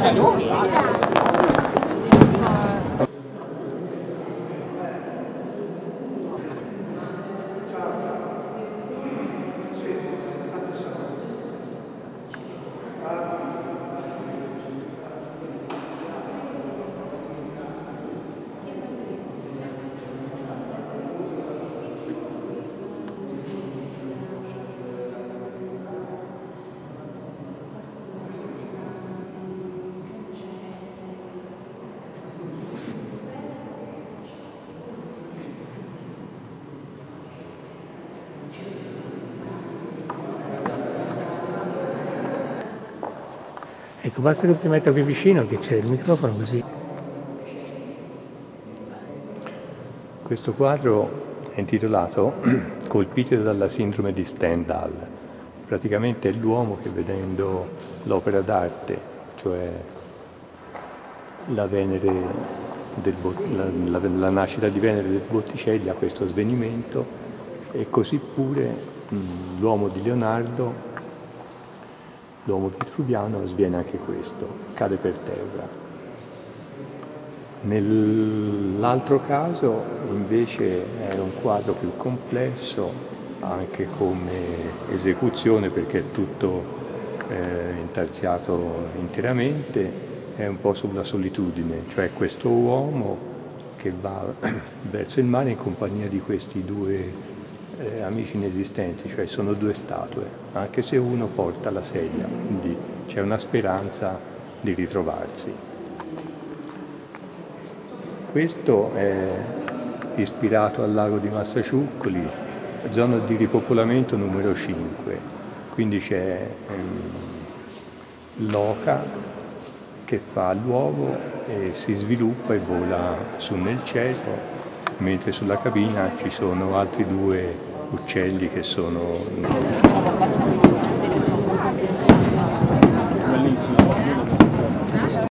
Ecco, basta che ti metta qui vicino che c'è il microfono così. Questo quadro è intitolato Colpiti dalla sindrome di Stendhal. Praticamente è l'uomo che, vedendo l'opera d'arte, cioè la Venere la nascita di Venere del Botticelli, ha questo svenimento, e così pure l'uomo di Leonardo, l'uomo vitruviano, sviene anche questo, cade per terra. Nell'altro caso invece era un quadro più complesso anche come esecuzione, perché è tutto intarsiato interamente, è un po' sulla solitudine, cioè questo uomo che va verso il mare in compagnia di questi due amici inesistenti, cioè sono due statue, anche se uno porta la sedia, quindi c'è una speranza di ritrovarsi. Questo è ispirato al lago di Massaciuccoli, zona di ripopolamento numero 5, quindi c'è l'oca che fa l'uovo e si sviluppa e vola su nel cielo, mentre sulla cabina ci sono altri due uccelli che sono